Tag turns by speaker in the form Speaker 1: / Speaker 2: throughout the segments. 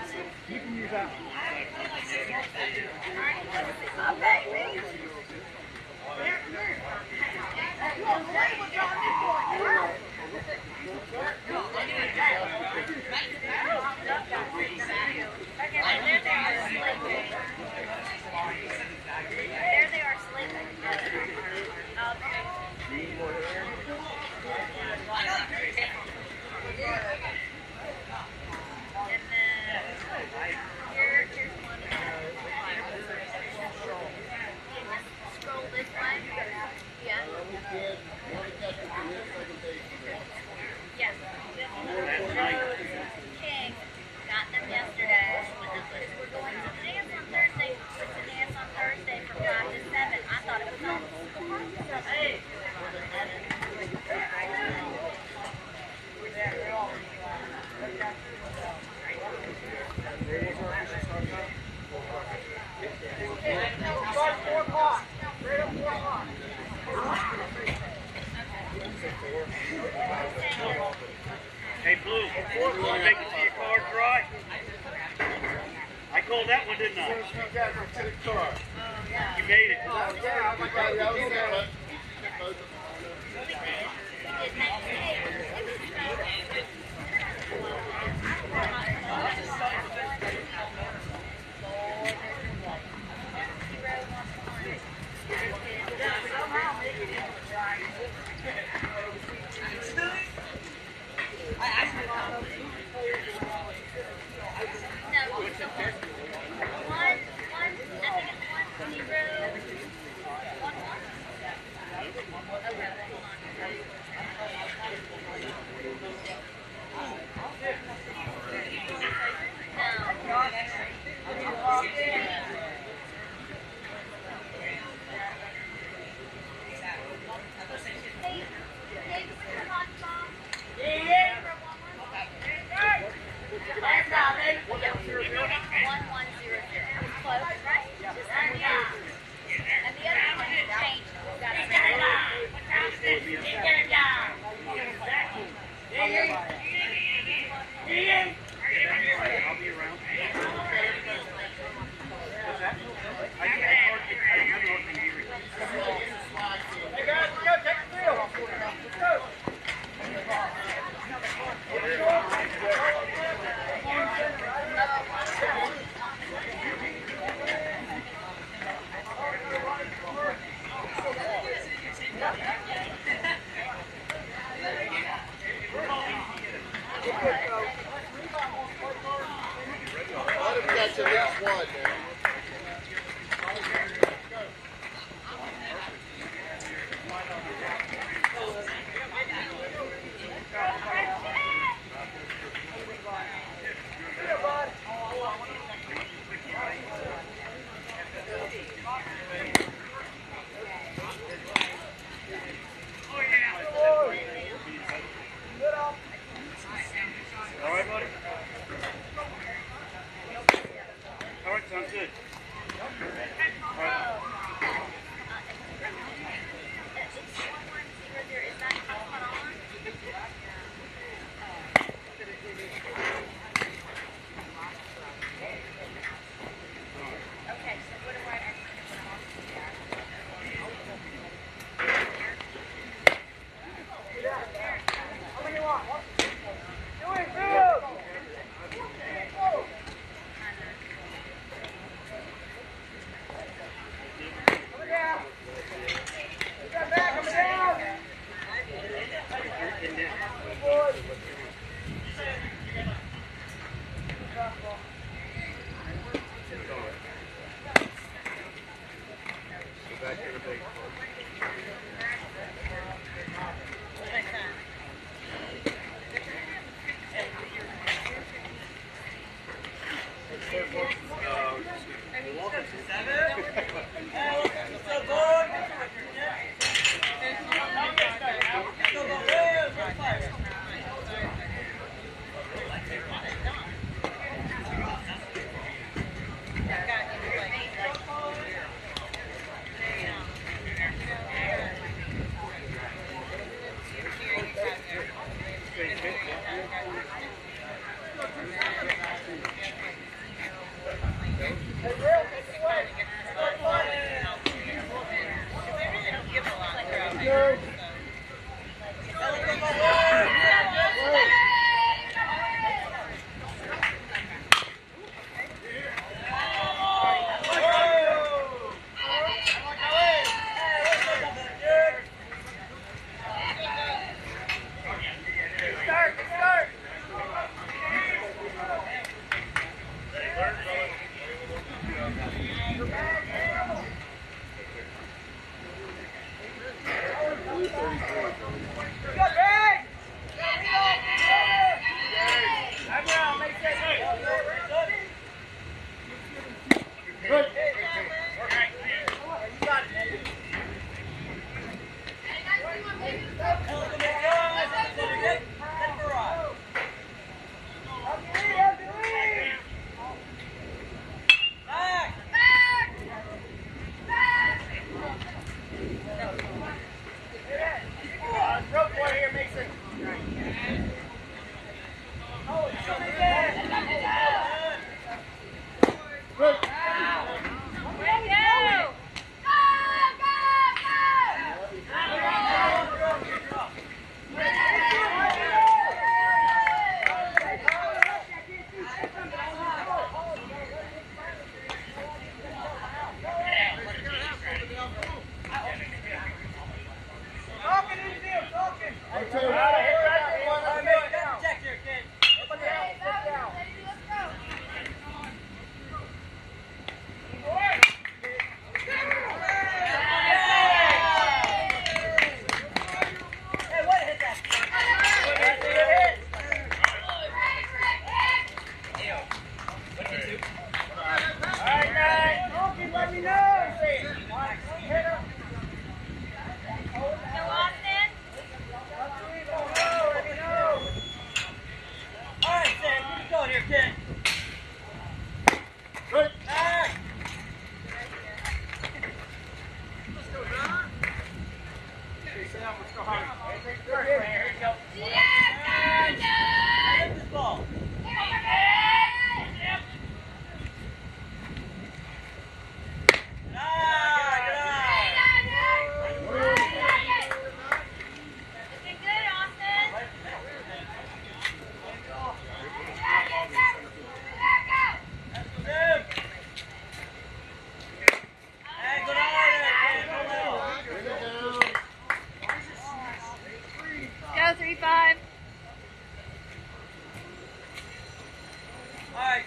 Speaker 1: You can use that one.
Speaker 2: There they are sleeping. And then here's one. Scroll this way. Yeah. Yes. King got them yesterday. Because we're going to the dance on Thursday. It's a dance on Thursday from 5 to 7. I thought it was on. Hey.
Speaker 1: Start 4 o'clock. Right up 4 o'clock.
Speaker 3: Hey, Blue, you want to make it to your car dry? I called that one, didn't I?
Speaker 1: To the car.
Speaker 3: You made it.
Speaker 1: Yeah, I'm like, I was there. That's at least one, man.
Speaker 3: All right, buddy? All right, sounds good. All right.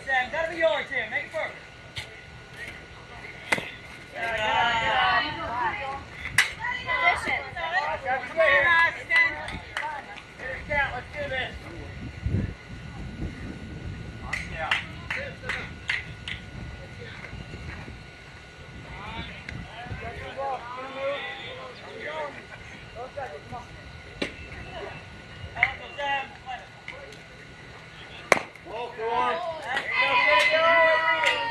Speaker 1: Sam. Gotta be yours, Tim. Make it first. Let's do this. Sam.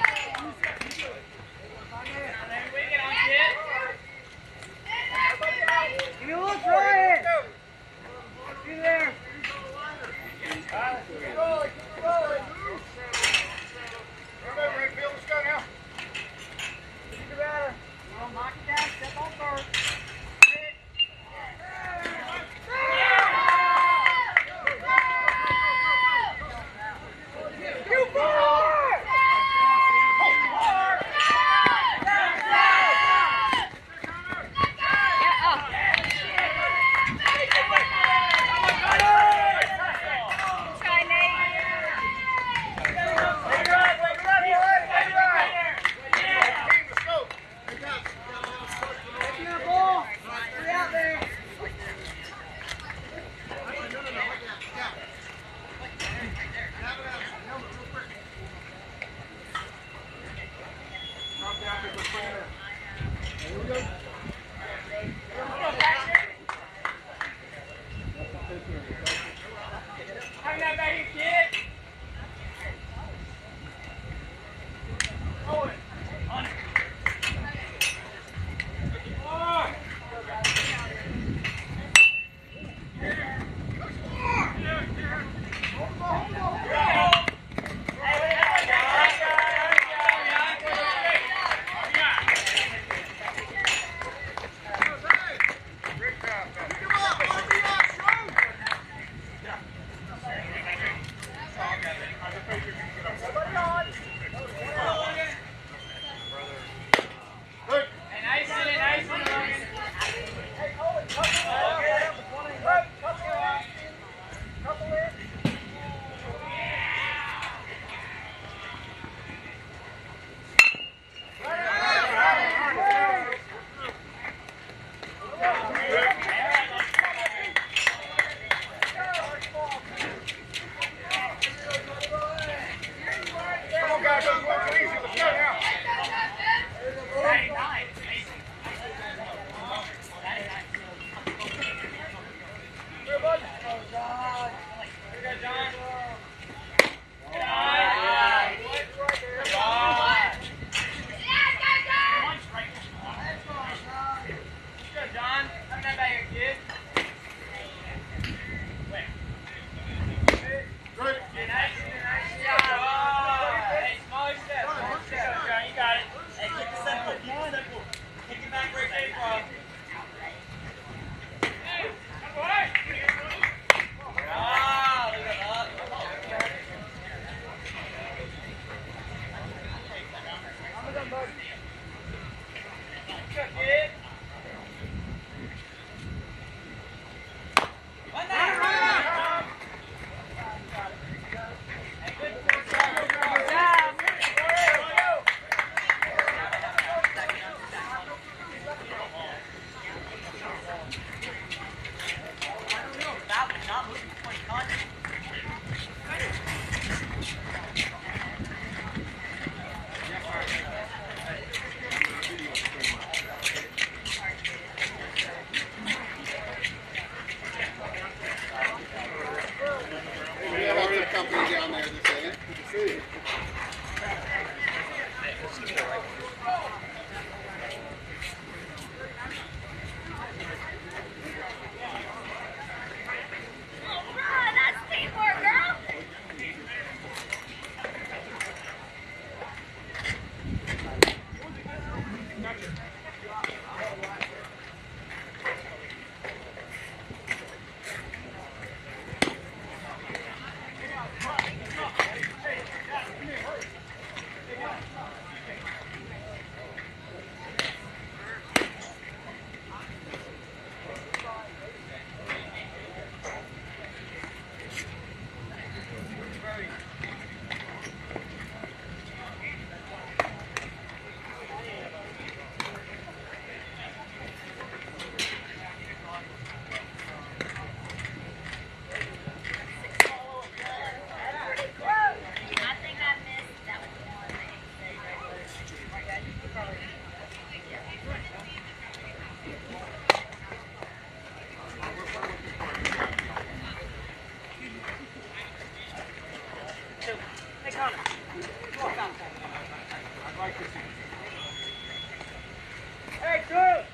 Speaker 1: Hey, good.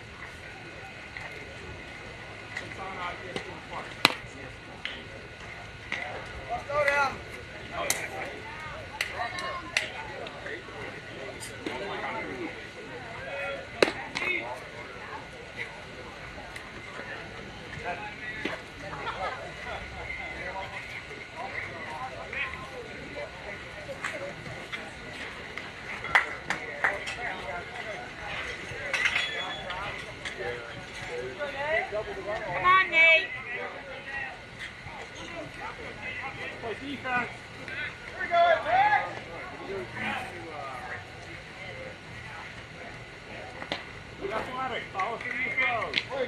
Speaker 1: Let's go down.
Speaker 2: Come on, Nate.
Speaker 3: Play defense.
Speaker 1: Here we go, Nick.
Speaker 3: Athletic. Follow through your throws.
Speaker 1: Wait.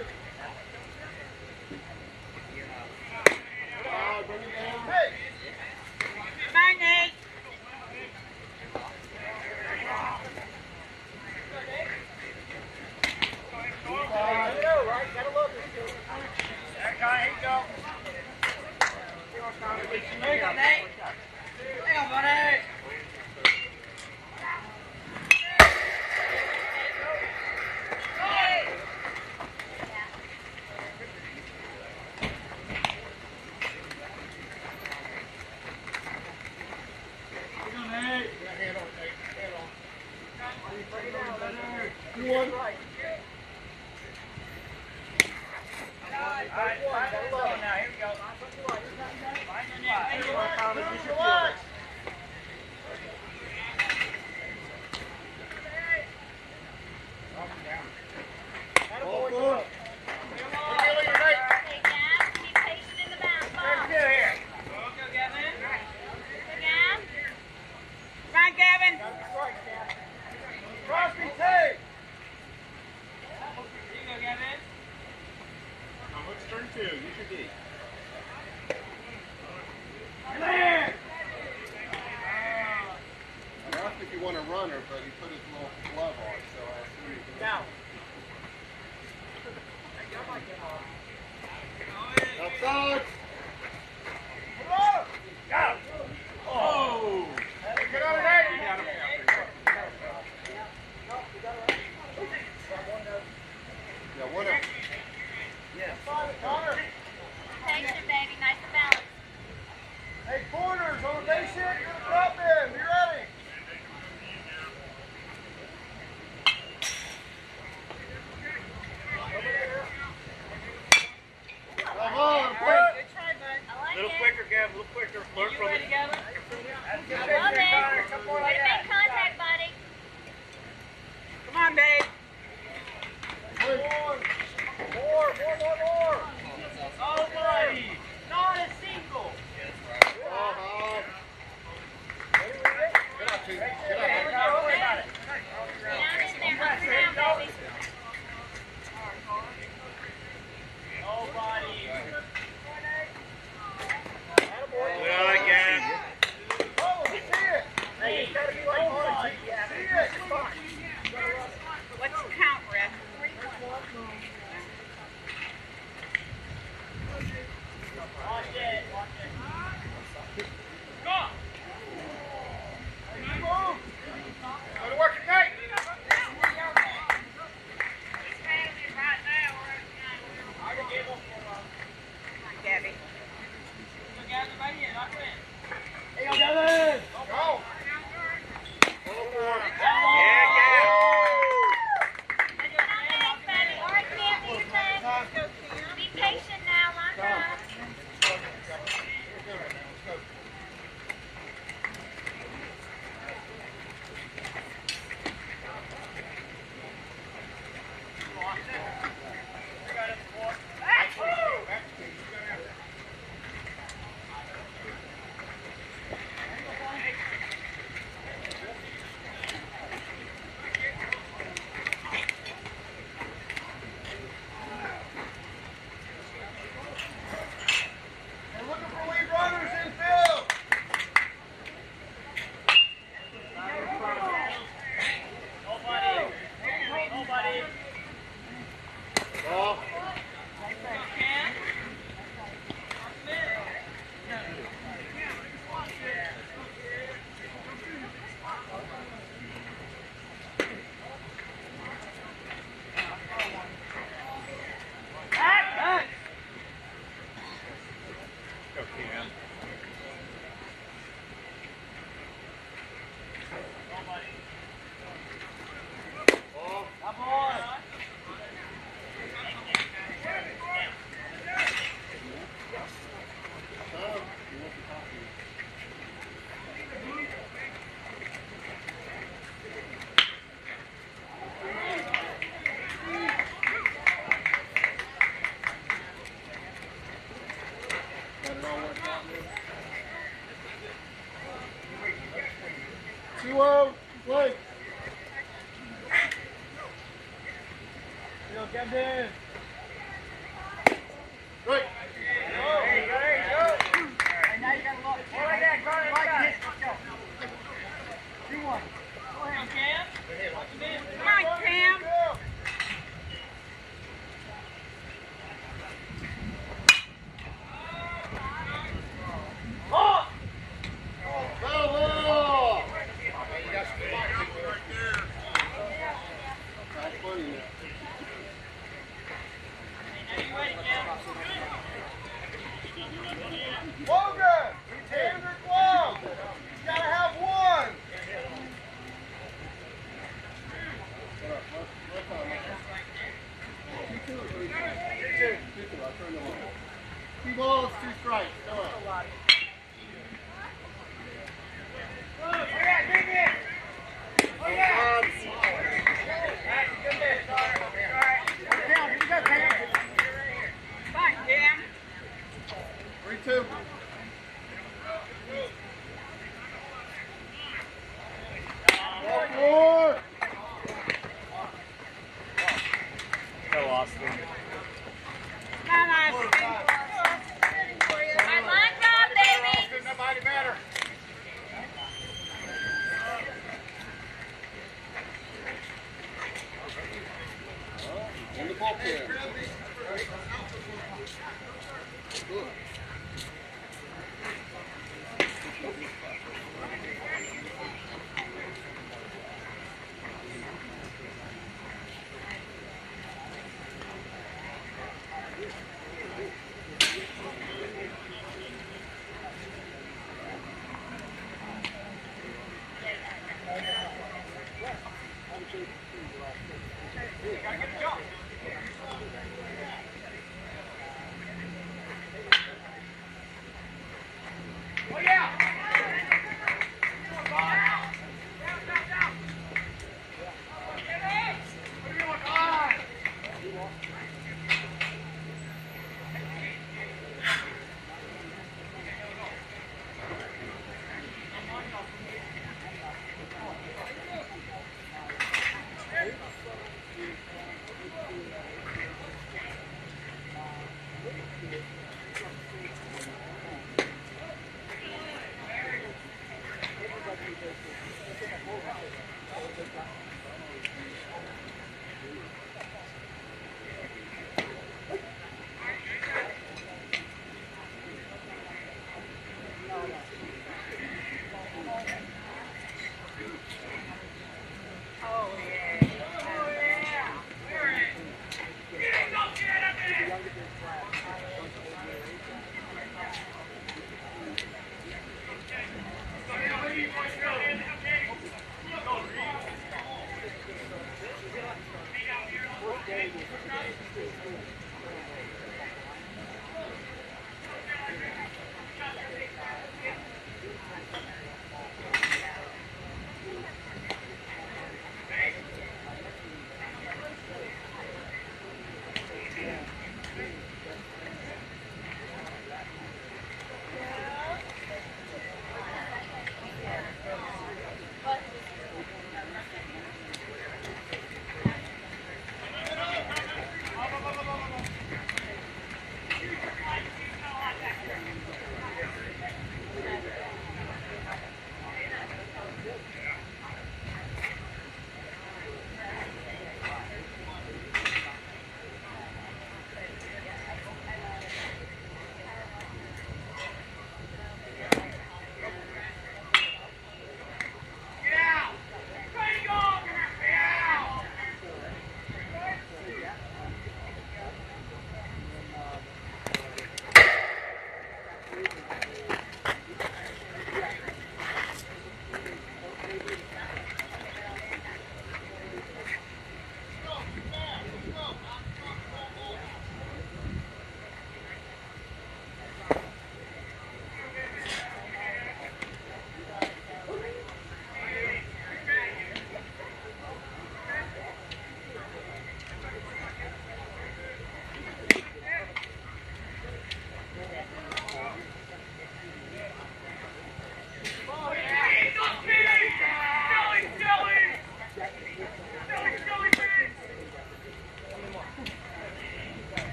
Speaker 1: Hey.
Speaker 2: Come on, Nate.
Speaker 1: Right? Gotta love this kid.
Speaker 3: That guy, here you go.
Speaker 1: Hang on, Nate. Hang on, buddy. You won. Right.
Speaker 3: Now, here we go.
Speaker 2: Hey, Gab, be patient in the back. Come
Speaker 3: Here.
Speaker 2: on, Gab. Come on, Gavin.
Speaker 1: Crosby, take.
Speaker 3: Let's turn 2. Use your D.
Speaker 4: I think you want a runner, but he put his little glove on, so I assume he can.
Speaker 1: Down.
Speaker 4: Outside!
Speaker 1: Hello.
Speaker 3: Go! Oh!
Speaker 1: Get on it,
Speaker 3: You got him.
Speaker 4: Yeah, one up.
Speaker 1: Connor.
Speaker 2: Patient, baby. Nice and balanced.
Speaker 1: Hey, corners on the base hit. You're the drop in. Be ready.
Speaker 4: Come on,
Speaker 1: Good. Good
Speaker 4: 2-0, play.
Speaker 1: Yo, Captain.
Speaker 4: Right.
Speaker 1: Hey, now you got to look. Go like that, go like that. Let's go. 2-1. Go ahead, Cam.
Speaker 2: Come on, Cam.
Speaker 1: Oh!
Speaker 4: Bravo! That's funny, man.
Speaker 1: Logan, retain their glove. You gotta have one.
Speaker 4: Two balls, 2 strikes. Come on.
Speaker 2: Fine, Cam.
Speaker 4: 3-2. Four.
Speaker 3: Go, Austin.
Speaker 2: Come on, Austin. My line job, baby.
Speaker 1: Nobody better.
Speaker 4: In the bullpen. Good.
Speaker 1: Oh, yeah.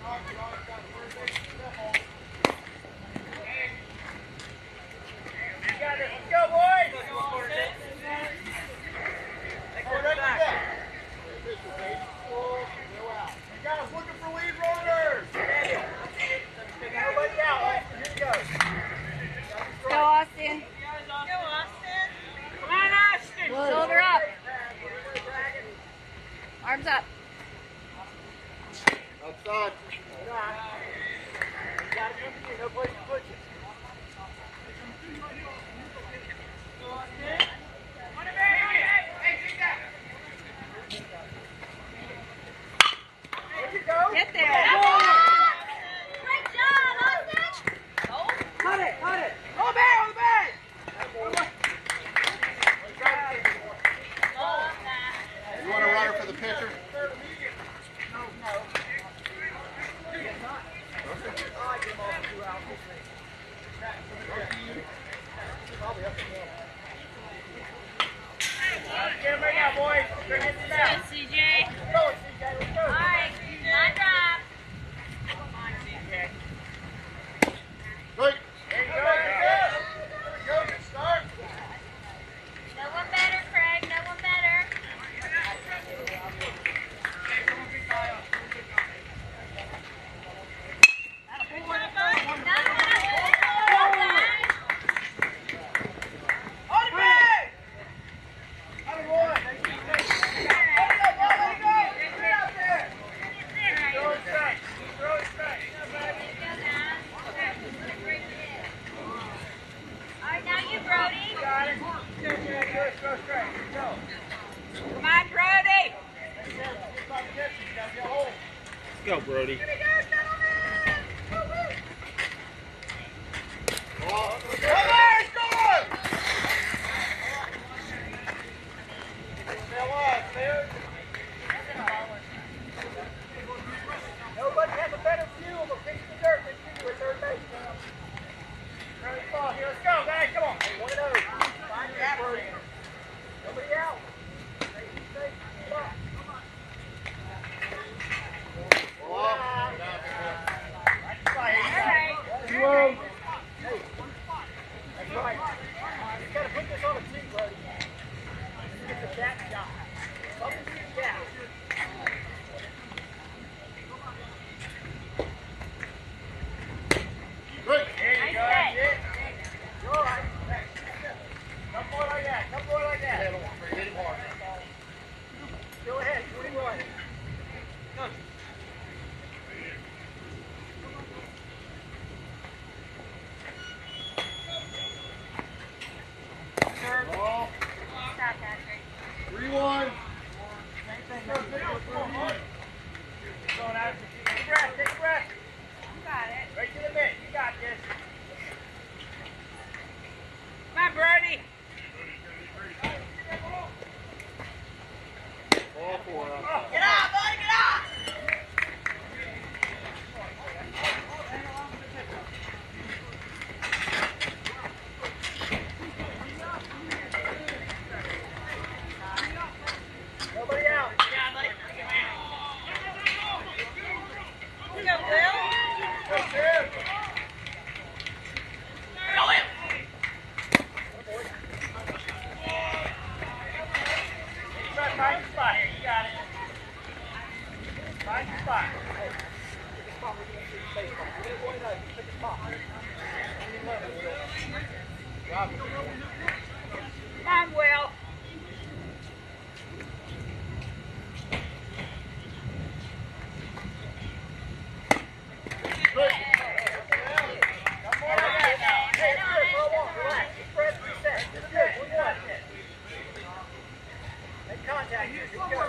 Speaker 1: got it. Let's go, boys. You guys looking for lead runners. Everybody out. Austin, here we go.
Speaker 2: Go, Austin.
Speaker 1: Come on, Austin.
Speaker 2: Shoulder up. Arms up.
Speaker 4: Outside.
Speaker 1: You got to come to you. No place to put you.
Speaker 2: Get there. Great job, Austin.
Speaker 1: Cut it. Go back on the bag.
Speaker 4: You want a runner for the pitcher?
Speaker 1: Get him right now, boys. They're getting it out.
Speaker 2: CJ.
Speaker 1: Let's go, CJ. Let's go.
Speaker 2: All right, my drop.
Speaker 4: Right.
Speaker 1: There you go. There we go. Good start.
Speaker 2: No one better, Craig. No one better.
Speaker 1: On the bag. Have a boy. Throw it straight. Throw it straight.
Speaker 2: All right, now you, Brody.
Speaker 1: Got it. Go straight. Go.
Speaker 2: Come on, Brody.
Speaker 3: Let's go, Brody.
Speaker 1: Nobody has a better view of a piece of dirt than you do at third base. Early ball here. Let's go, guys. Come on. One of those. Find your Brody. Nobody out. Stay. Stop. That's right.
Speaker 2: All right.
Speaker 1: Whoa. Hey. That's right. You gotta put this on a tee, Brody. Get the back shot. Something to the gap.
Speaker 4: Right.
Speaker 1: There you go. That's it. You're all right. Come forward like that. Come forward like that.
Speaker 4: Hit him hard.
Speaker 1: Go ahead. 21. Go.
Speaker 4: Ball.
Speaker 2: Stop, Patrick.
Speaker 4: 3-1.
Speaker 1: Same thing. Come on. Going out. Take a breath. Take a breath.
Speaker 2: You got it.
Speaker 1: Right to the mitt. You got this.
Speaker 2: Come on, Brody.
Speaker 4: Ball 4.
Speaker 1: Get out, buddy. Get out. Nobody out.
Speaker 2: You go, Will.
Speaker 1: Go, Tim. Find your spot here. You got it. Find your spot. Hey, pick a spot where you can see the baseball. Get it, boy, no. Pick a spot.
Speaker 2: Come on, Will.
Speaker 1: Come on like that now. Hey, it's good. Throw a walk. Relax. Just press reset. It's good. We're good. Make contact here. Just go.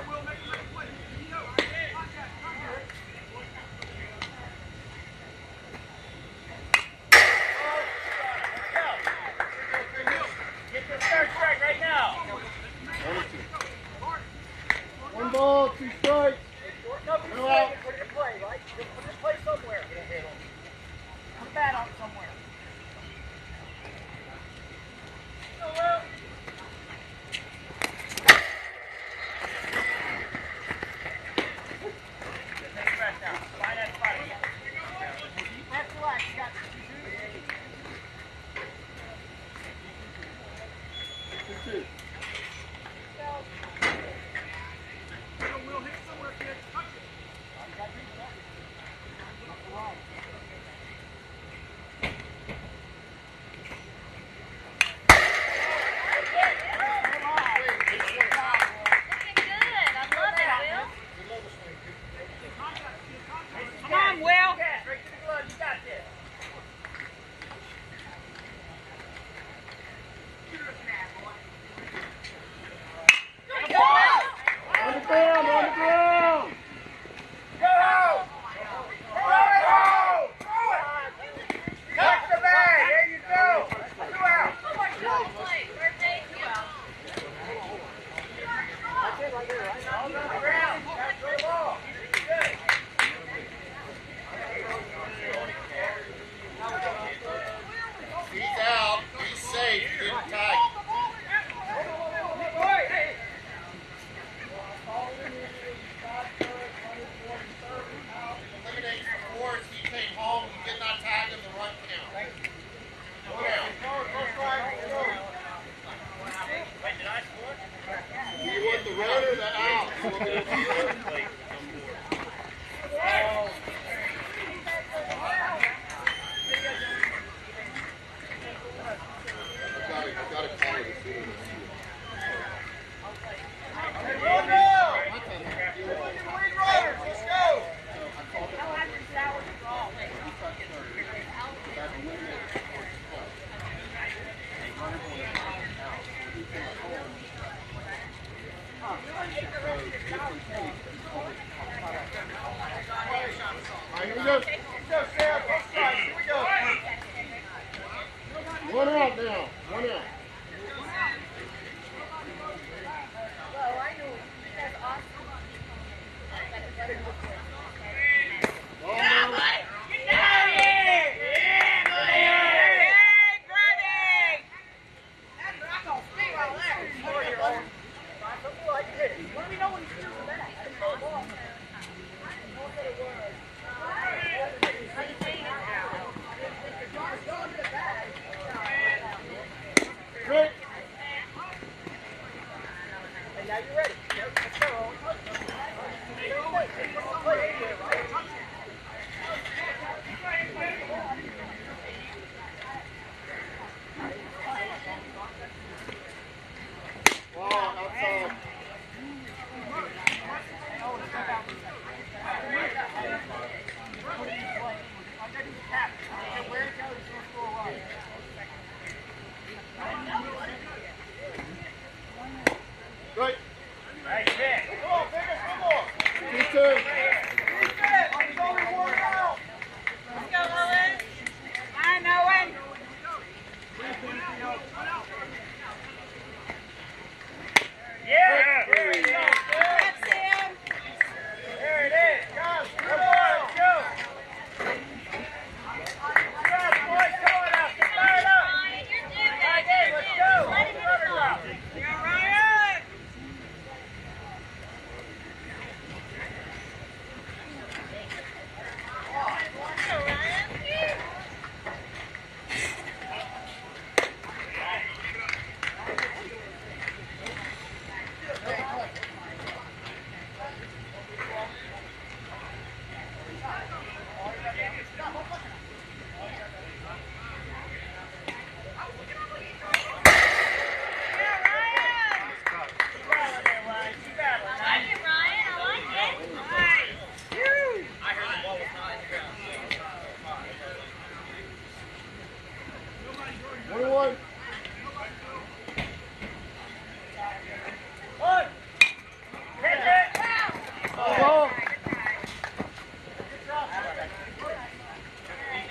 Speaker 1: Get this third strike right now.
Speaker 4: Here we go.
Speaker 1: Go, Sam. Both sides. Here we go.
Speaker 4: One out now. One out.
Speaker 2: Well, I knew because Austin that it wasn't
Speaker 4: Ball now.
Speaker 1: Great. And now you're ready. Let's go.
Speaker 4: Ball outside. Great.
Speaker 1: Nice hit. Come on, finish. Come on.
Speaker 4: 2-2.
Speaker 1: It's only one out.
Speaker 2: Let's go, Owen. I know Owen.
Speaker 1: Yeah. There it is.
Speaker 2: That's him.
Speaker 1: There it is. Guys, come on. Let's go. Guys, boys, come on out. Get fired up.
Speaker 2: Ryan, you're due,
Speaker 1: All right,
Speaker 2: baby.
Speaker 1: let's
Speaker 2: You're
Speaker 1: go.
Speaker 2: due. Let him
Speaker 1: Runners
Speaker 2: in
Speaker 1: out.
Speaker 2: You're Ryan. Go, Ryan. I like it, Ryan. I like it. Nice.
Speaker 4: 21.
Speaker 1: One. Hit it.
Speaker 4: Ball.
Speaker 1: Good job.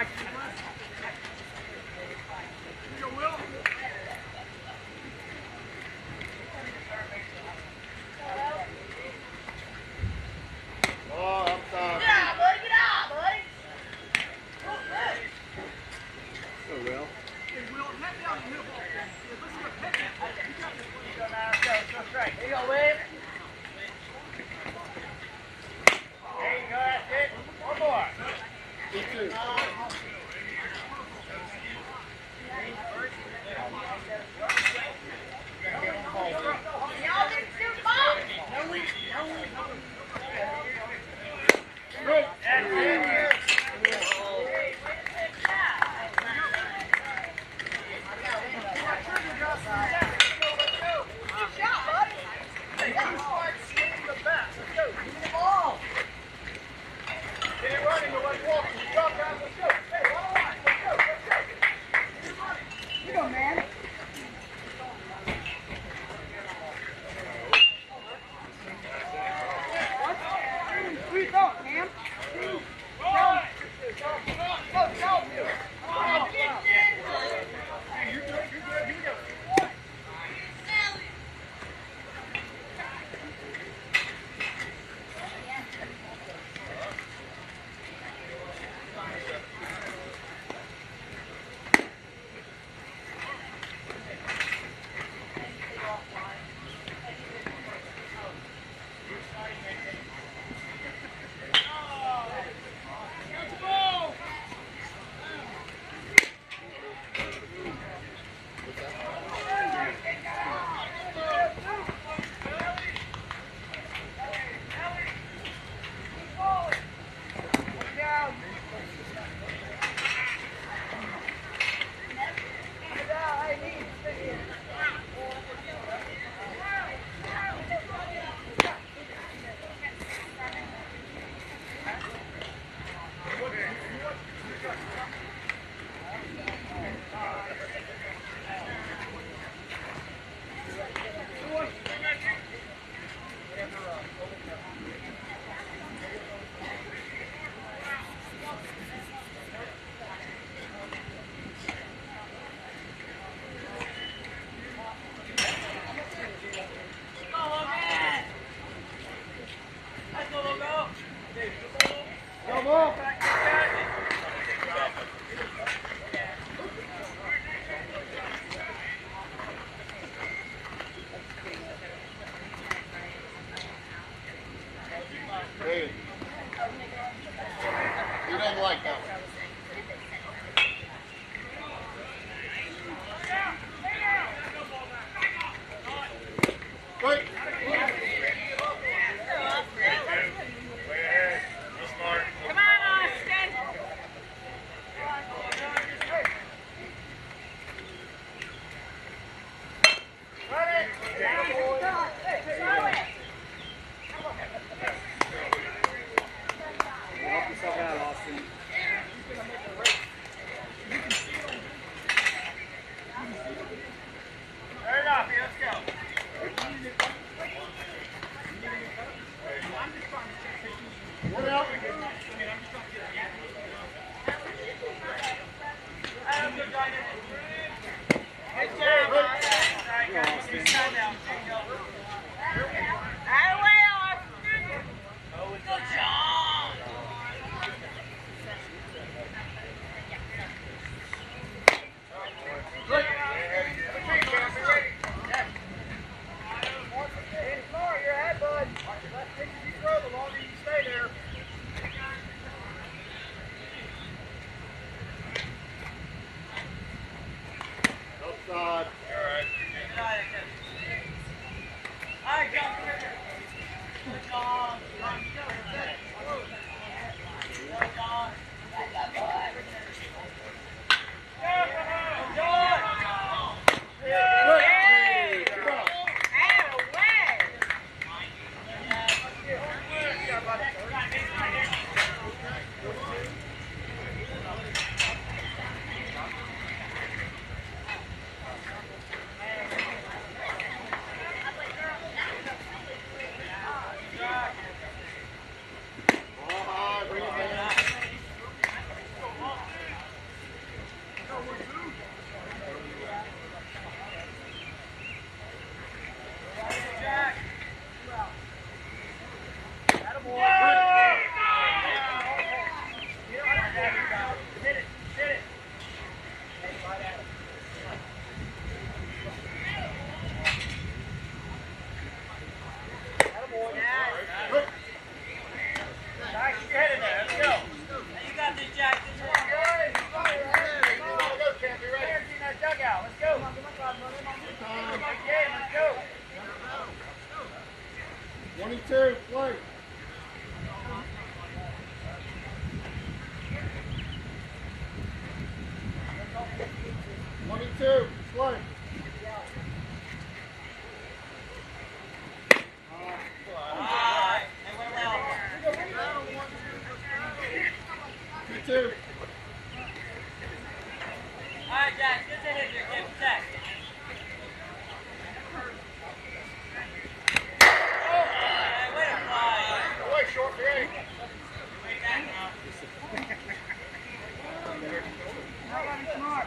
Speaker 4: Oh, I'm sorry.
Speaker 2: Get out, buddy. Get out, buddy.
Speaker 4: Oh, well.
Speaker 1: Go straight. Here you go, Wade. There you go, that's it. One more.
Speaker 4: Me too.
Speaker 2: Y'all didn't shoot balls.
Speaker 1: That's it.
Speaker 4: Hey. He doesn't like that one. Wait.
Speaker 2: Come on, Austin.
Speaker 1: Help yourself out, Austin. Fair enough, here, let's go.
Speaker 4: What else?
Speaker 1: Good job, Austin.
Speaker 2: That way, Austin. Good job.
Speaker 1: You're ahead, bud. The less pitches you throw, the longer you stay there. your head in there. Let's go. You got this, Jack. This one. Go, champ. You ready? In that dugout. Let's go. Good game. Let's go.
Speaker 4: 22, play. Play. Two.
Speaker 1: All right, Jack. Get the hit here. Get check. Wait, short break. Wait back now. Smart.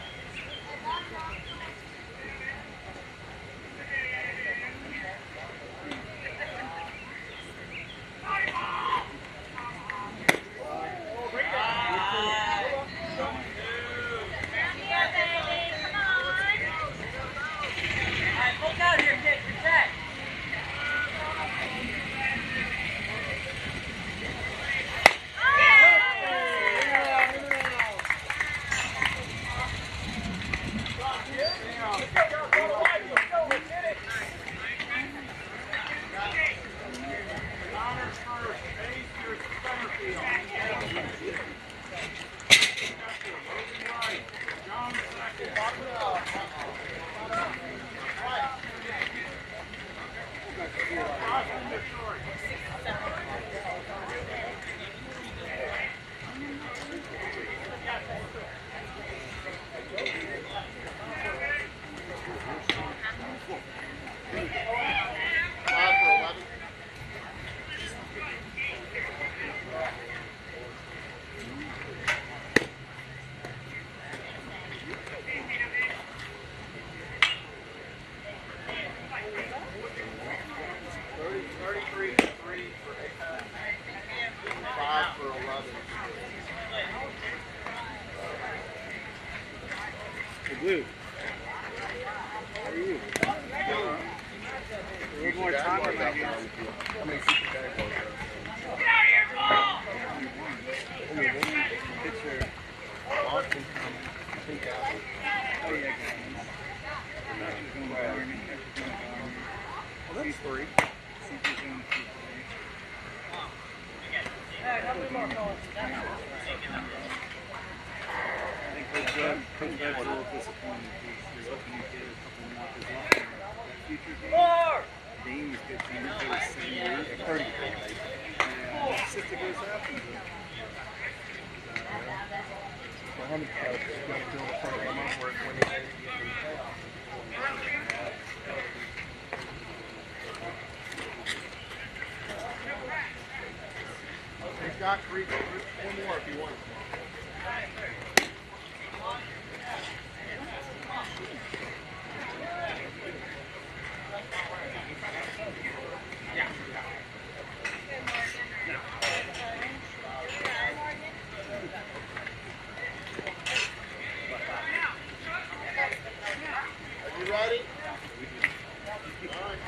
Speaker 3: Blue. How are you? A little more time on my hands.
Speaker 4: How many super bag balls
Speaker 3: Picture.
Speaker 4: Austin, pink apple.
Speaker 3: Oh, yeah, well, that's three. I think Coach Beck's a little disappointed because he's hoping to get a couple of knockers off in the future game. Dame is good team. He plays 7 years. Yeah, it's just a good happen.
Speaker 4: How many cards you got to do in front of them where when they He's got three, one more if he wants. Are you ready? All right.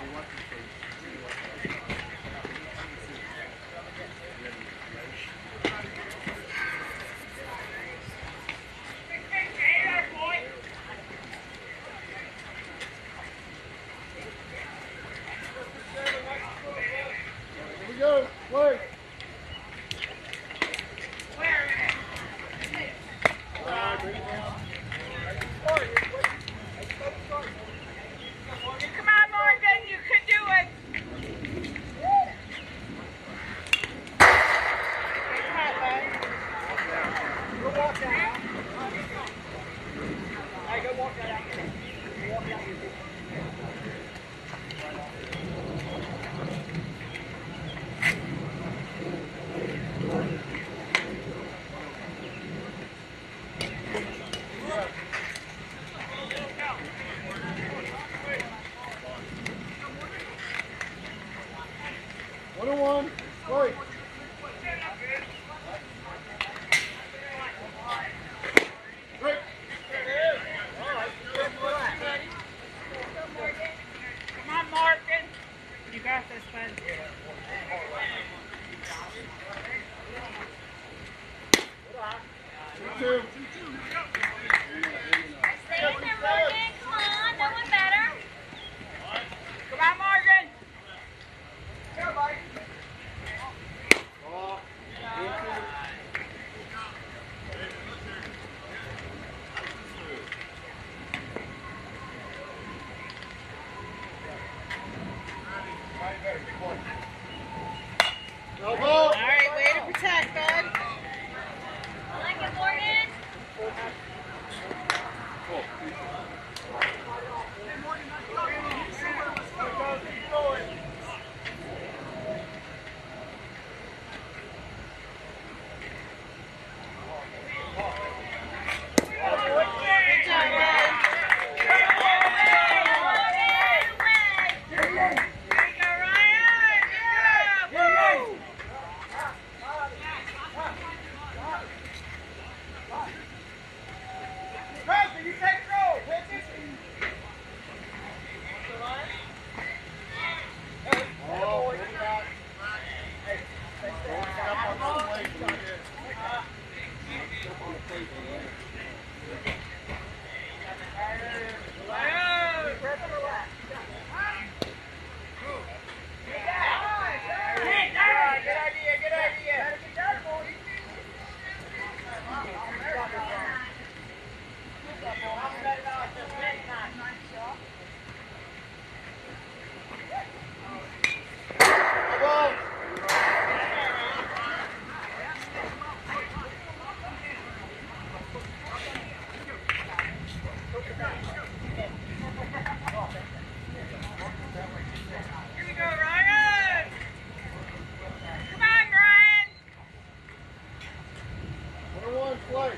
Speaker 4: play.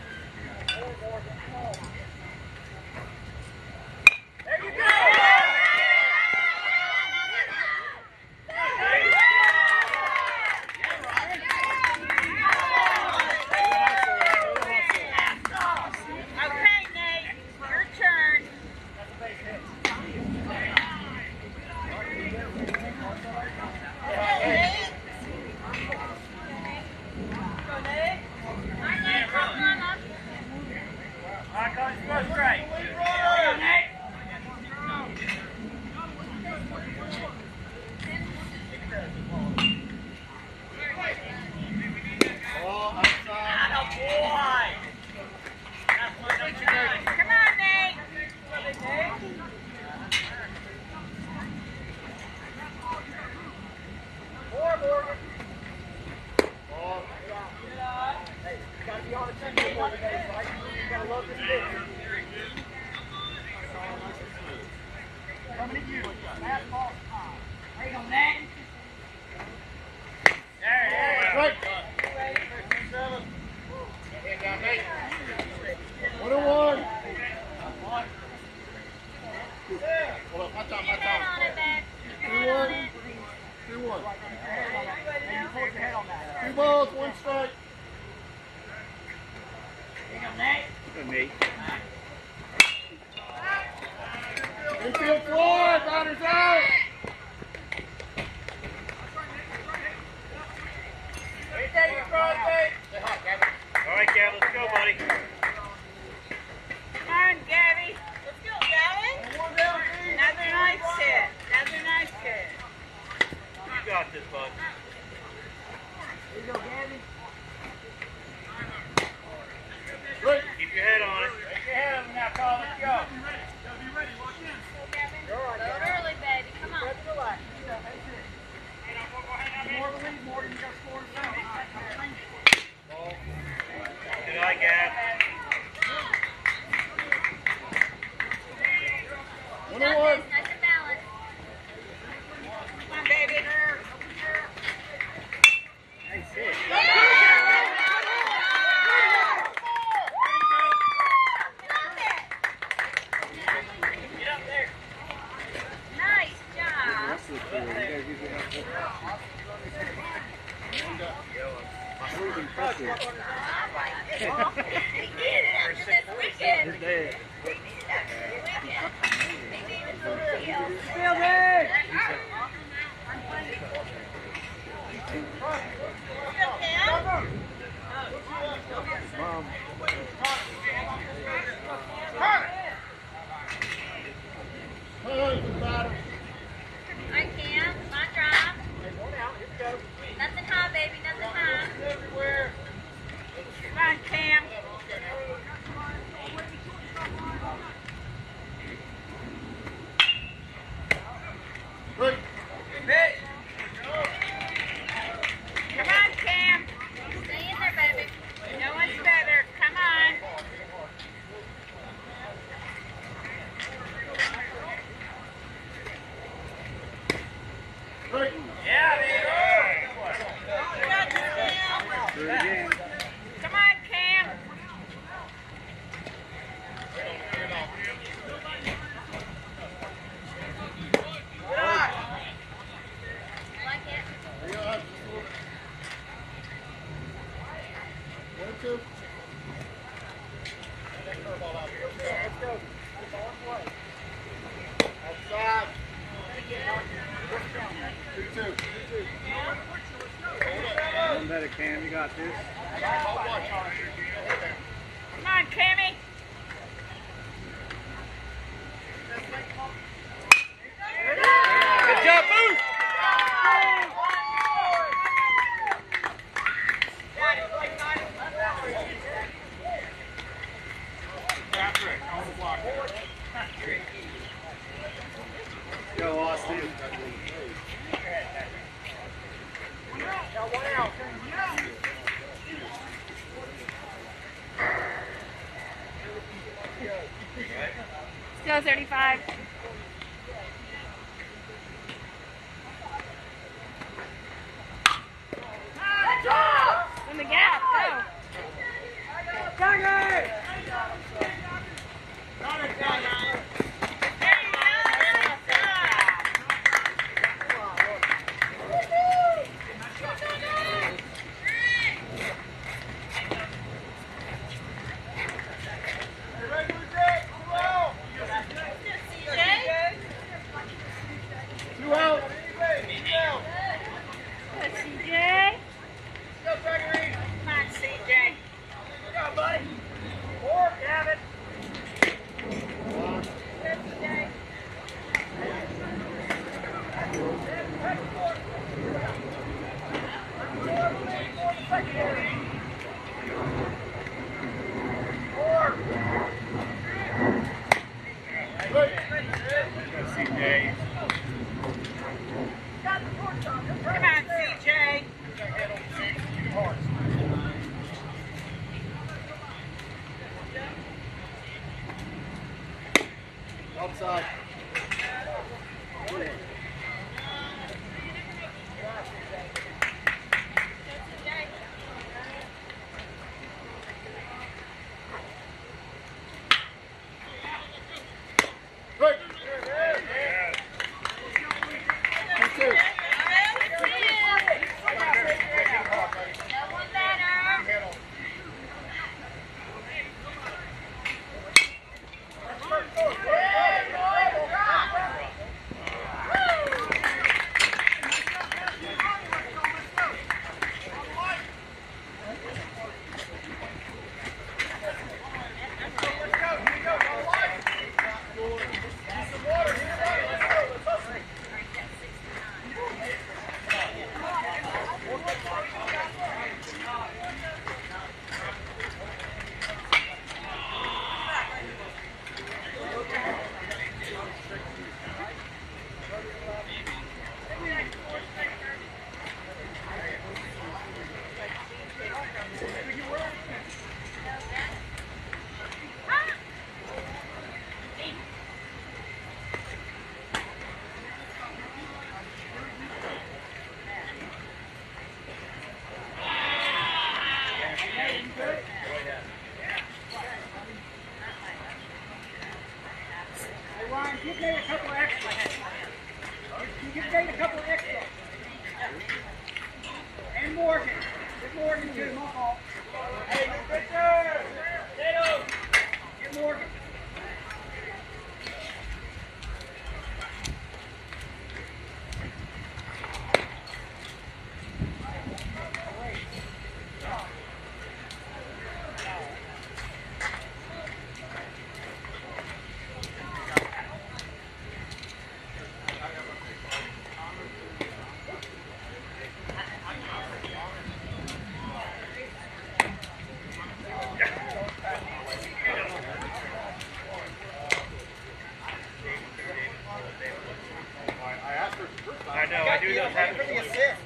Speaker 1: There you go!
Speaker 2: Okay, Nate, your turn.
Speaker 1: Alright, coach, go straight.
Speaker 4: Ball outside.
Speaker 1: Attaboy!
Speaker 2: Come on, Nate.
Speaker 1: More, Morgan.
Speaker 4: Ball.
Speaker 1: Hey, you gotta be on attention more today, right? You gotta love this business. Coming at you. Fast ball. Right on that. There.
Speaker 4: Right. 1-1. Hold up, my time, my
Speaker 2: Get head
Speaker 4: time.
Speaker 2: on it, babe. Get your head on it.
Speaker 4: 2-1.
Speaker 1: Hey, you pulled your head on that.
Speaker 4: 2 balls, 1 strike.
Speaker 3: Good, Nate.
Speaker 4: Infield floor, batter's out.
Speaker 1: Where you taking it, Crosby? All right, Gav, let's go, buddy.
Speaker 2: Come on, Gabby. Let's go, Gabby. Another nice hit. Another nice hit.
Speaker 1: You got this, bud.
Speaker 2: There you go, Gabby.
Speaker 4: Right.
Speaker 1: Keep your head on it. Keep your head on it now, Carl. Let's go.
Speaker 2: Go, early, baby. Come on.
Speaker 1: Relax. The more the lead, more you got to score the seven. Good eye, Gav.
Speaker 2: You got
Speaker 4: 1-1.
Speaker 2: this. Nice and balanced. Come on, baby.
Speaker 3: Nice hit.
Speaker 1: Get up there.
Speaker 2: Nice
Speaker 3: The
Speaker 2: job.
Speaker 3: rest of the crew, you guys usually have full pressure. That was impressive.
Speaker 2: He did it after this weekend.
Speaker 3: His dad.
Speaker 2: He did it after this weekend. He needed somebody else.
Speaker 1: Fielding!
Speaker 2: You okay, huh?
Speaker 3: Mom.
Speaker 4: Time for the batter.
Speaker 2: I can. My drop.
Speaker 1: Hey, one out. Here we go.
Speaker 2: Nothing high, baby. Nothing high.
Speaker 1: Everywhere.
Speaker 2: Come on, Cam.
Speaker 4: Right.
Speaker 1: Pitch.
Speaker 2: Come on, Cam. Stay in there, baby. No one's better. Come on.
Speaker 4: Right.
Speaker 1: Yeah, baby.
Speaker 2: Good, Cam.
Speaker 3: Do it again.
Speaker 2: Come on, Cam. Like it.
Speaker 4: There you go. 1-2.
Speaker 1: Let's go.
Speaker 4: Outside. 2-2.
Speaker 3: One better, Cam. You got this.
Speaker 2: Come on, Cammy.
Speaker 1: Good job, Booth.
Speaker 3: Go, Austin.
Speaker 1: Got one out.
Speaker 2: Still 35. In the gap, go.
Speaker 3: CJ.
Speaker 1: Come on, CJ.
Speaker 4: Outside.
Speaker 1: Give Nate a couple extra. Give Nate a couple extra. And Morgan. Give Morgan too, my fault. Hey, Victor! Tato! Give Morgan.
Speaker 3: I know, I do those happen.
Speaker 1: For the assist.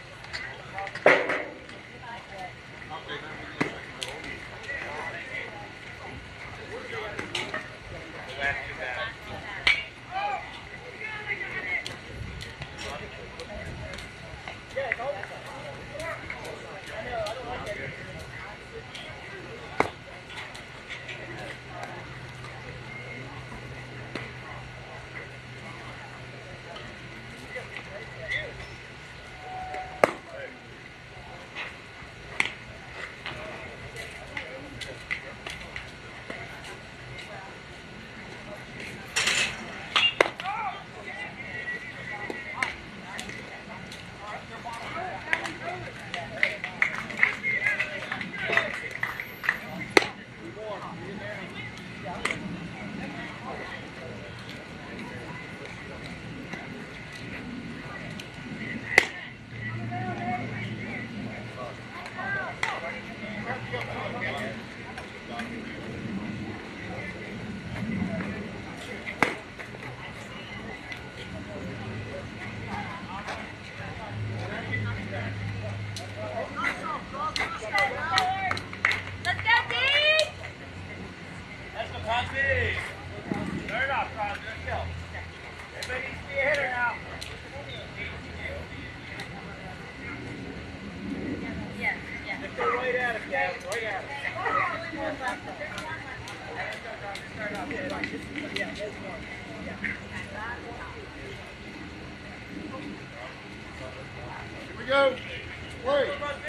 Speaker 4: Here we go. Play.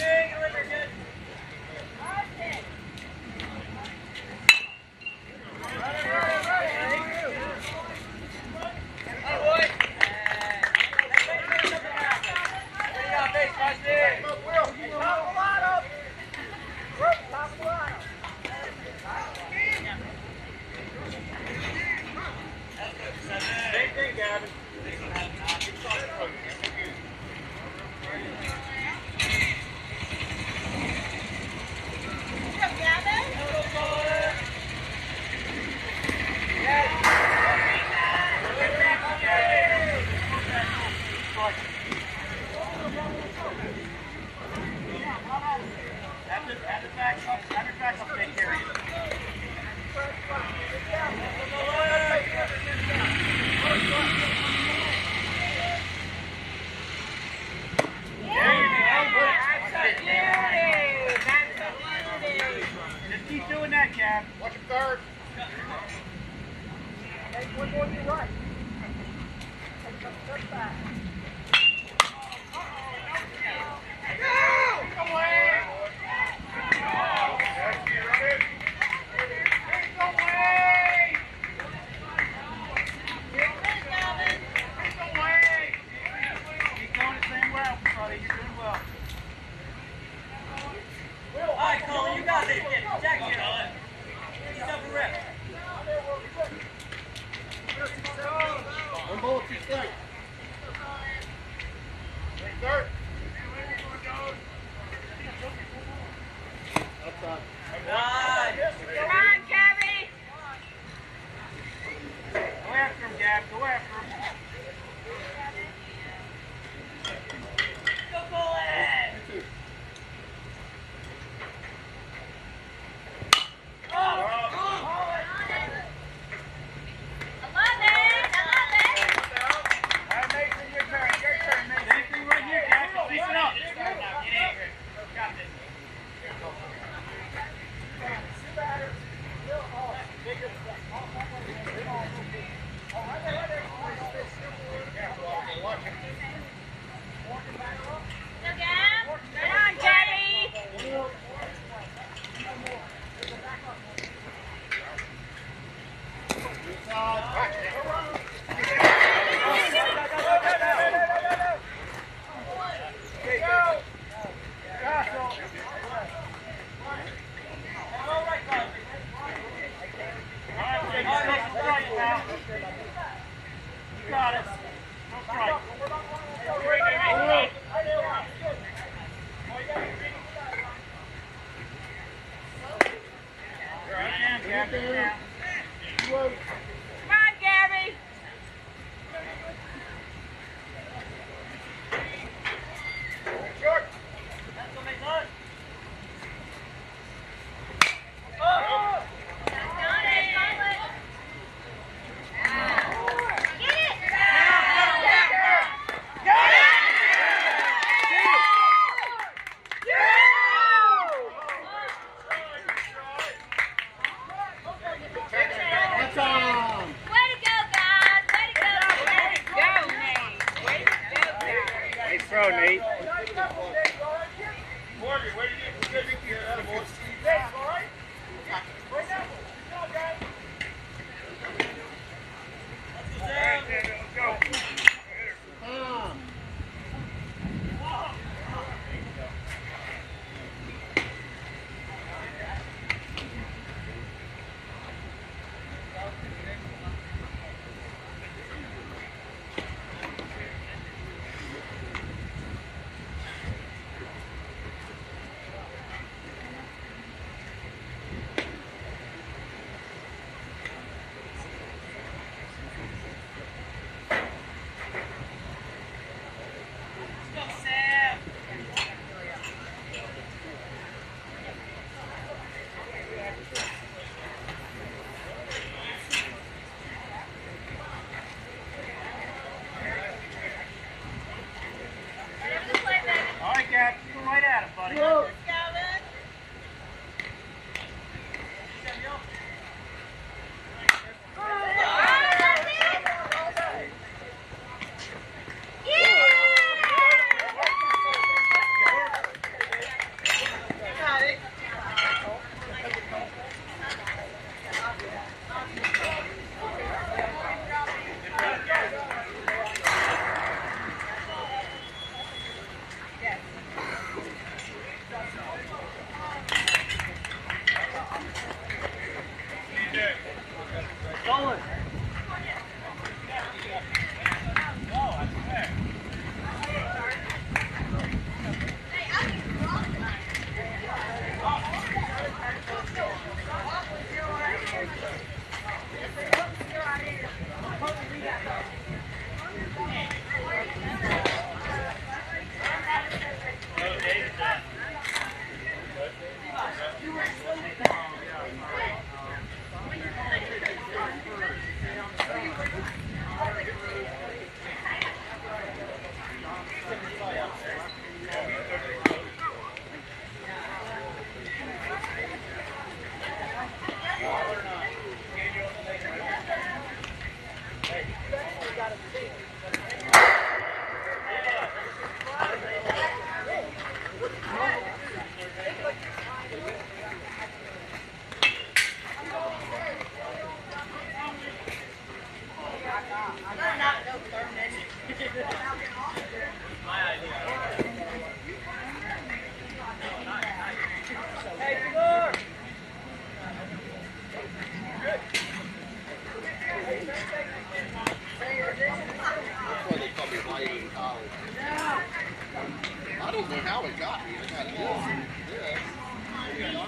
Speaker 1: Same thing, Gavin. Just keep doing that, Cam.
Speaker 4: Watch him third.
Speaker 1: Take one more to your right. Step back.
Speaker 4: One ball, two strikes. Third. Outside.
Speaker 2: Come on, Gabby.
Speaker 1: Go after him, Gab. Go after him.
Speaker 2: Go Bullet.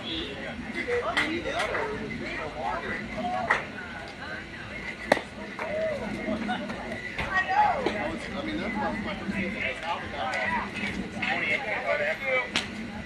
Speaker 4: Either that or it was just so hard. I mean, that's my first season. How did that happen?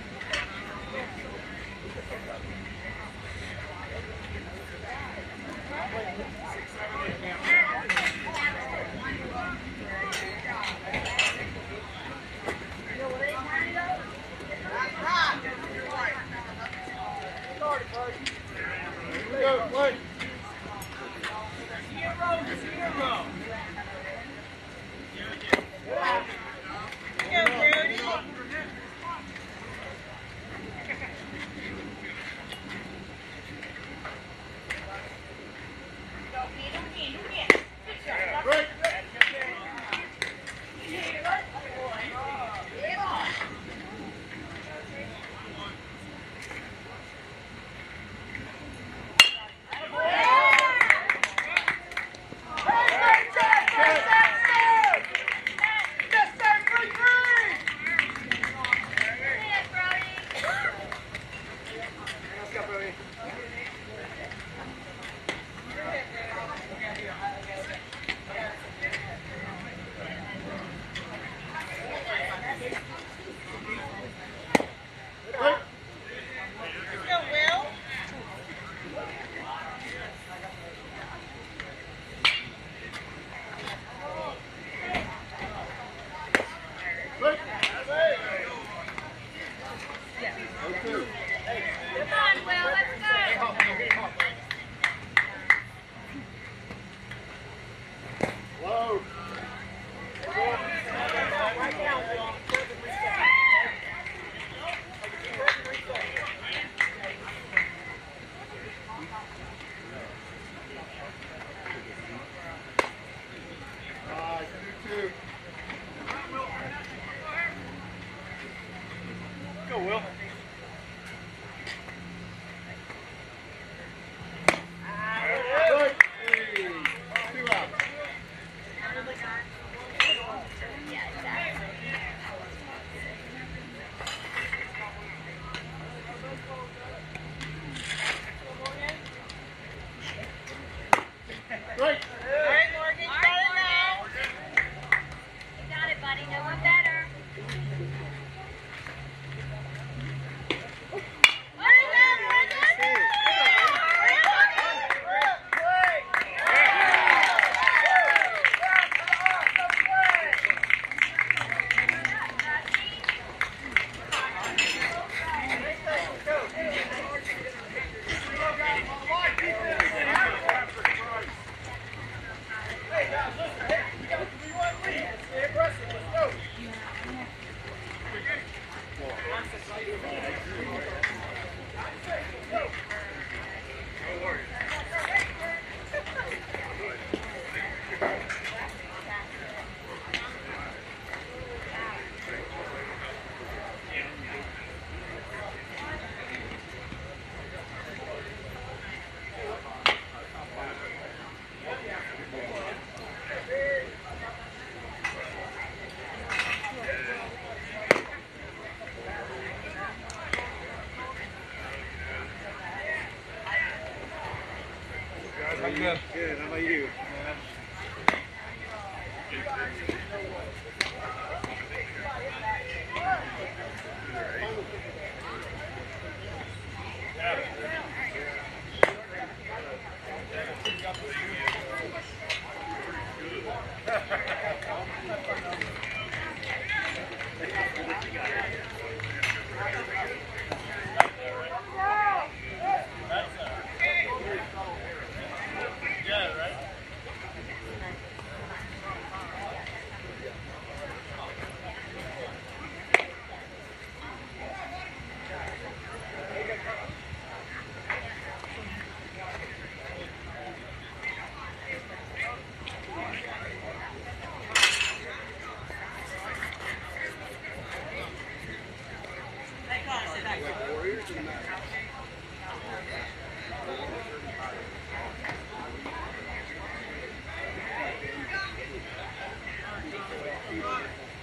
Speaker 3: Good. Good. How about you?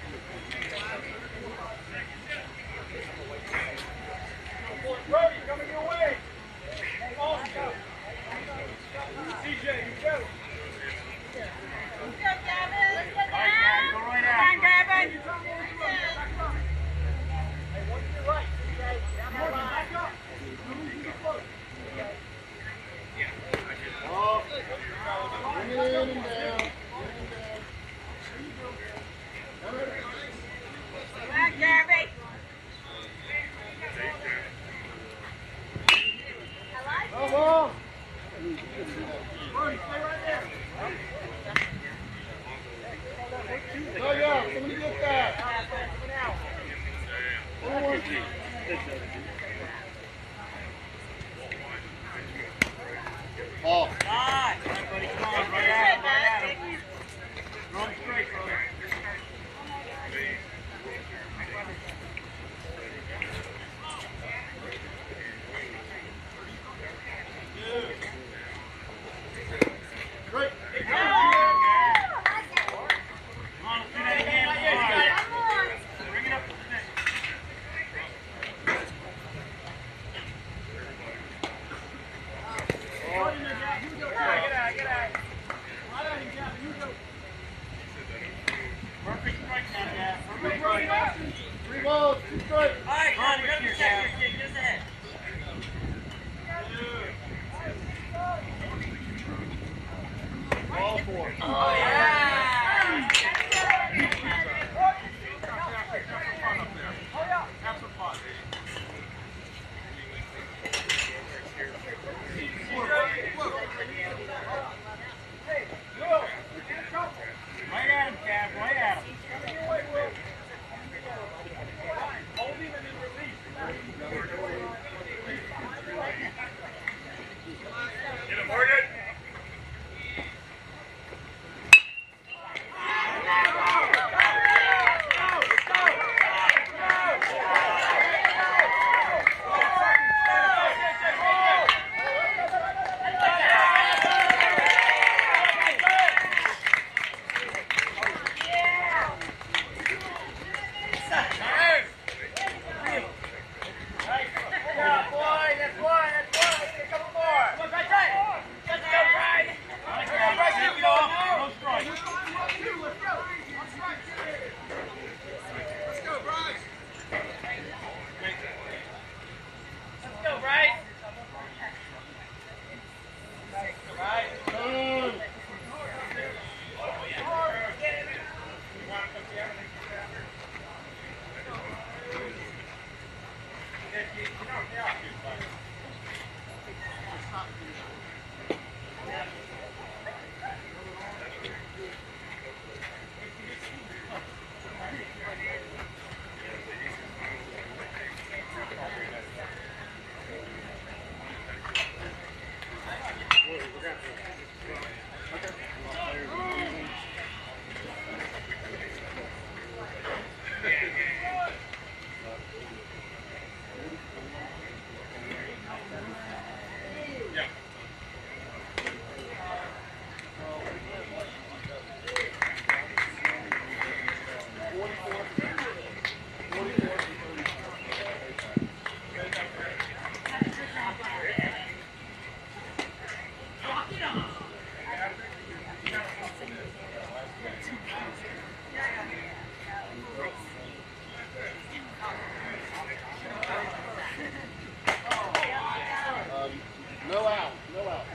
Speaker 1: Brody, coming ball. Brody, stay right there.
Speaker 4: No, yeah, somebody get that. Ball.
Speaker 1: Nice. Everybody, come on, right at him, right at him. Run straight, brother.
Speaker 4: Great. Three balls, two strikes. Ball four.
Speaker 1: Right at him, Cav, right at him. Hold him and then release. Get him, Morgan.
Speaker 4: No out, no out.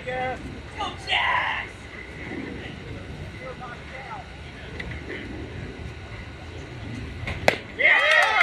Speaker 1: go.
Speaker 2: Go Jazz!
Speaker 1: Yeah!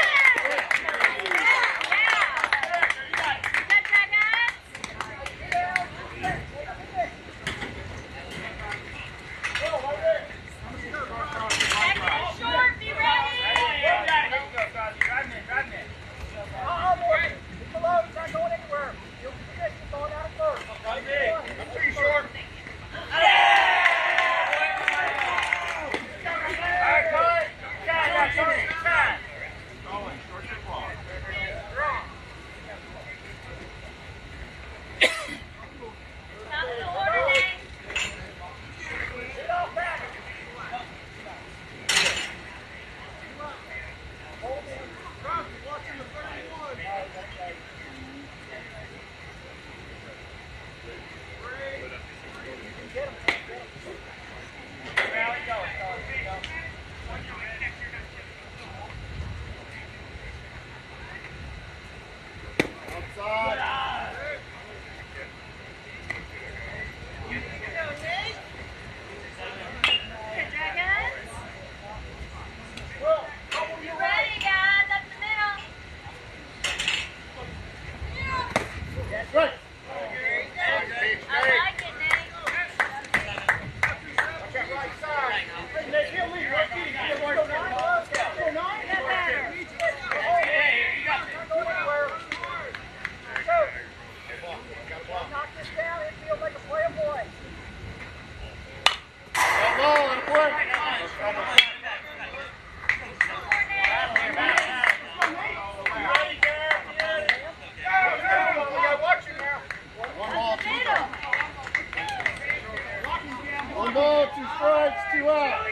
Speaker 4: One ball, 2 strikes, 2 out.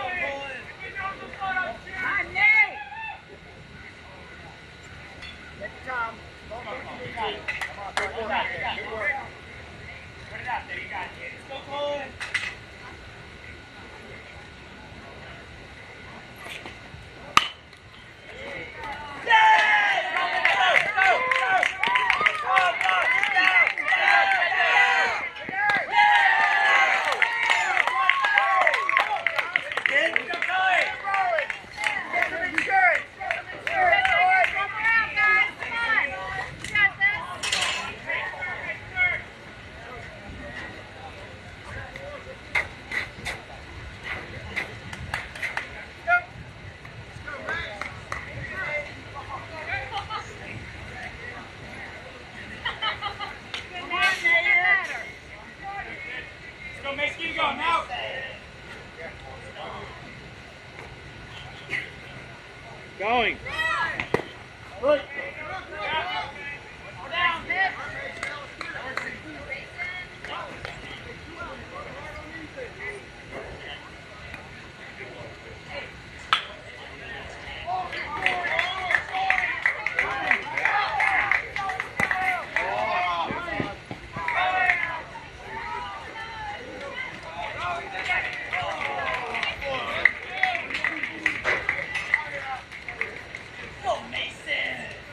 Speaker 3: Going.
Speaker 4: Right.
Speaker 2: Go Mason!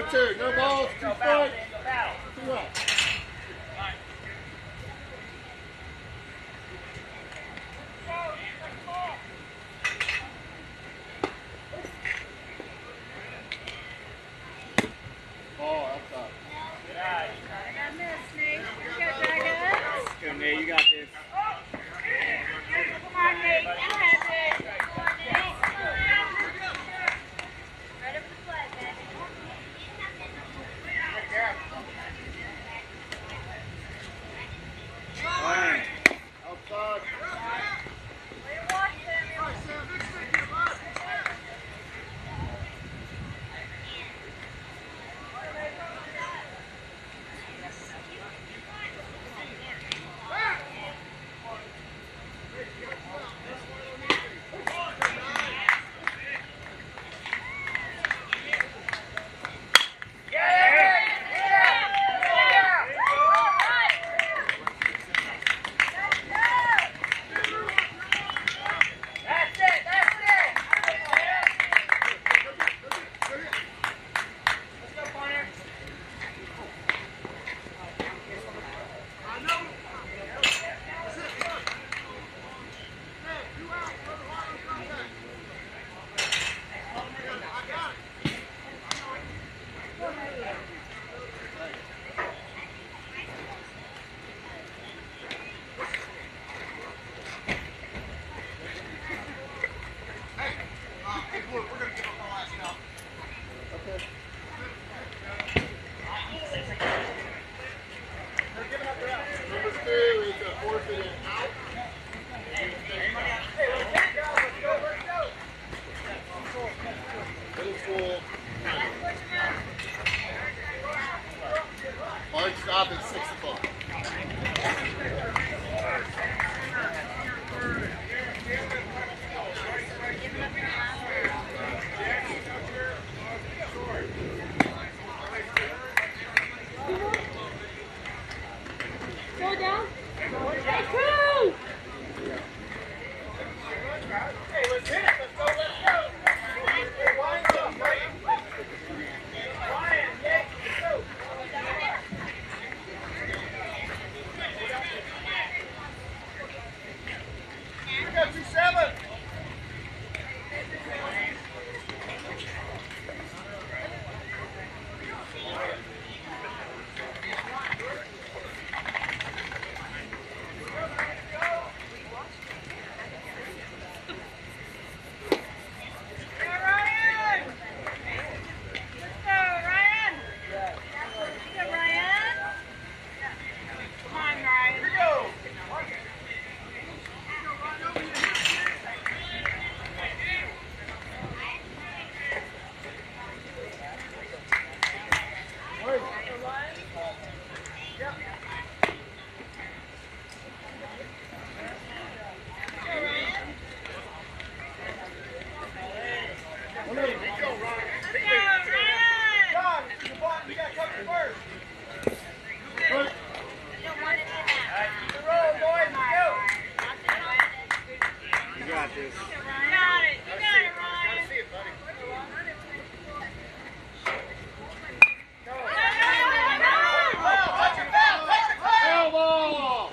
Speaker 4: 2. No balls. 2
Speaker 1: Go battle,
Speaker 4: strikes.
Speaker 1: Dan, go battle.
Speaker 4: 2 out. Ball outside.
Speaker 1: Good eye.
Speaker 3: Go, Nate, you got this.
Speaker 2: Come on, Nate. You have it. Ready for the play, baby.
Speaker 3: One.
Speaker 4: Outside. Hard stop at 6 o'clock.
Speaker 2: Go down.
Speaker 1: Hey, let's hit it. Let's go, let's go. Hey, wind up, right? Ryan, yeah, let's go. We got 2-7. John, this is the button. You got to come first. All right, keep it rolling, boys. Let's go.
Speaker 3: You got this.
Speaker 4: See it, buddy.
Speaker 1: Touch your bell. Touch the club.
Speaker 4: Elbow!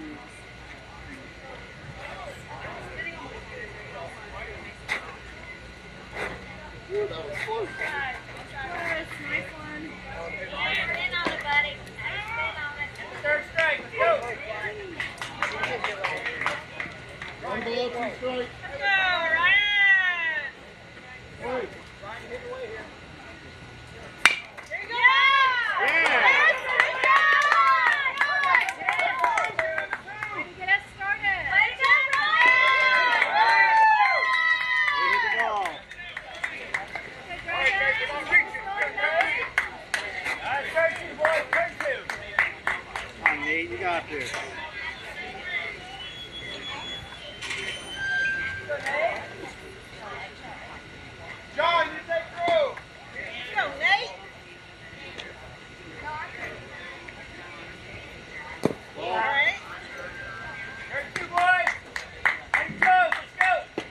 Speaker 4: Ooh, that was close.
Speaker 1: Third strike. Let's go.
Speaker 4: 1 ball, 2 strikes. Wait.
Speaker 3: Come on, Nate, you got this.
Speaker 1: John, you take through. There's 2 boys. Ready to go. Let's go.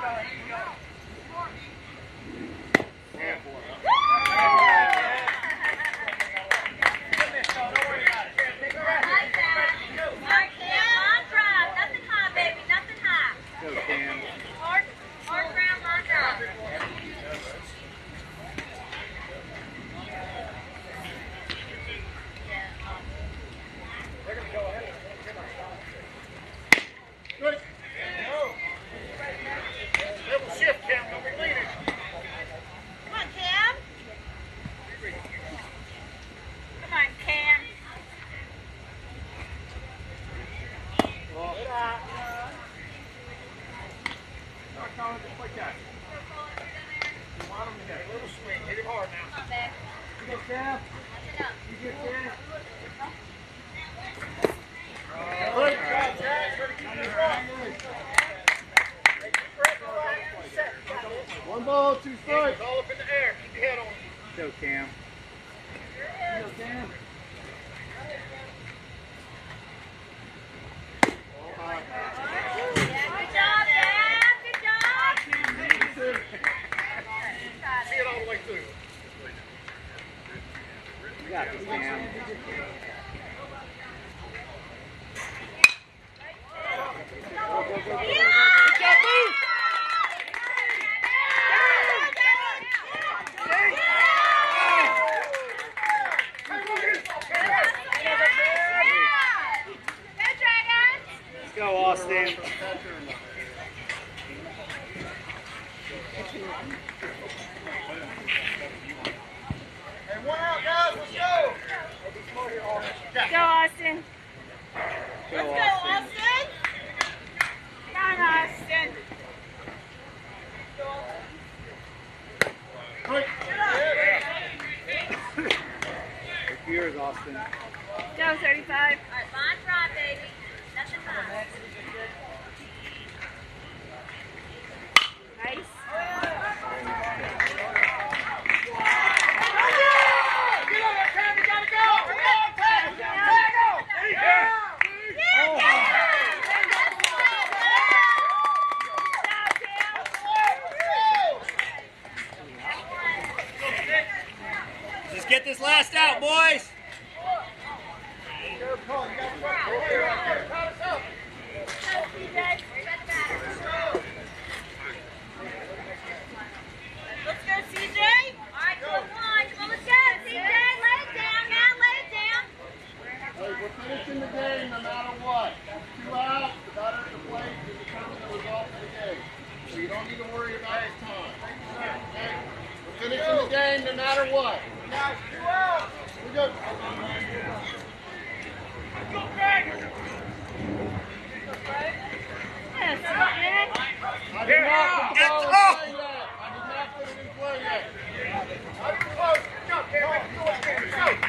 Speaker 4: One ball, two strikes.
Speaker 1: All up in the air. Keep your head on.
Speaker 3: Go, Cam.
Speaker 1: Go, Cam.
Speaker 2: Good job, Dad. Good job.
Speaker 1: See it all the way through.
Speaker 3: You got this, Cam. Let's go, Austin.
Speaker 1: And one out, guys. Let's go.
Speaker 2: Go, Austin.
Speaker 3: Go,
Speaker 2: Let's go,
Speaker 3: Austin.
Speaker 2: Austin. Come on, Austin.
Speaker 3: It's yours, Austin.
Speaker 2: Go, 35. All right, line drive, baby. Nothing high. Nice.
Speaker 3: Just get this last out, boys.
Speaker 2: Let's go, CJ. All right, go one. Come on, let's go, CJ. Lay it down now. Lay it down.
Speaker 4: Hey, we're finishing the game no matter what. 2 outs, the batter at the plate to determine the result of the game. So you don't need to worry about his time. Okay? We're finishing the game no matter what.
Speaker 1: Guys, 2 out.
Speaker 4: We go.
Speaker 1: Go, Greg.
Speaker 2: Yes, CJ.
Speaker 4: I did not put the ball in play yet. I did not put it in play yet.
Speaker 1: I'll be close. Go, Cam. Go, Cam.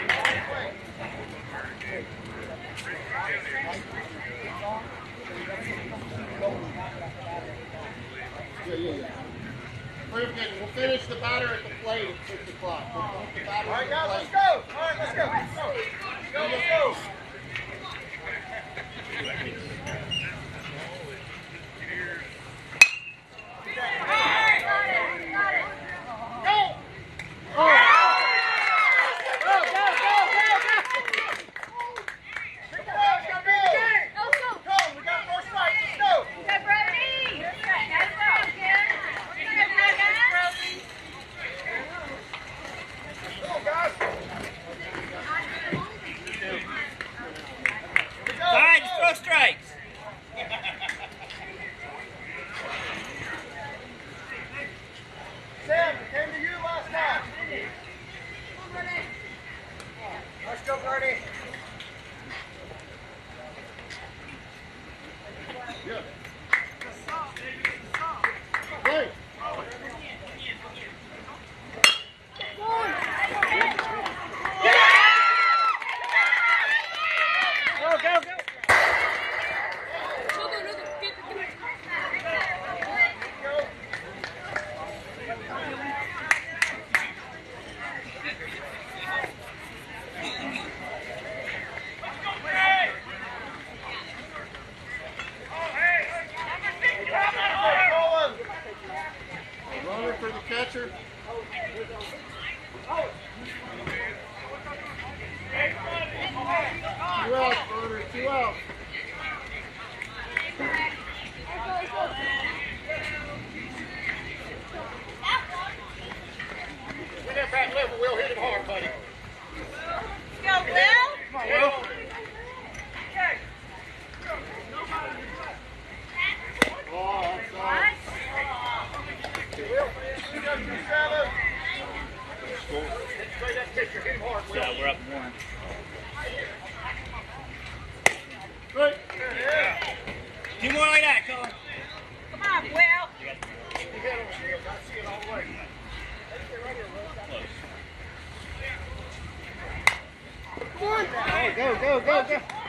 Speaker 4: Yeah. We'll finish the batter at the plate at 6 o'clock. We'll finish the batter
Speaker 1: All right,
Speaker 4: at
Speaker 1: guys,
Speaker 4: the
Speaker 1: let's
Speaker 4: plate.
Speaker 1: go. All right, let's go. Let's go. Let's go.
Speaker 3: Fine, just throw strike.
Speaker 4: catcher. 2 outs, Burner, 2 outs.
Speaker 1: Get that back level, Will. Hit him hard, buddy.
Speaker 2: Go, Will.
Speaker 1: Come on, Will.
Speaker 4: Oh, that's all.
Speaker 1: Play that pitcher. Hit him hard, Will.
Speaker 3: Yeah, we're up 1.
Speaker 4: Good.
Speaker 1: Yeah.
Speaker 3: 2 more like that, Colin.
Speaker 2: Come on, Will.
Speaker 1: You hit him, Shields. I see it all the way.
Speaker 4: Come on.
Speaker 3: Go, go, go, go.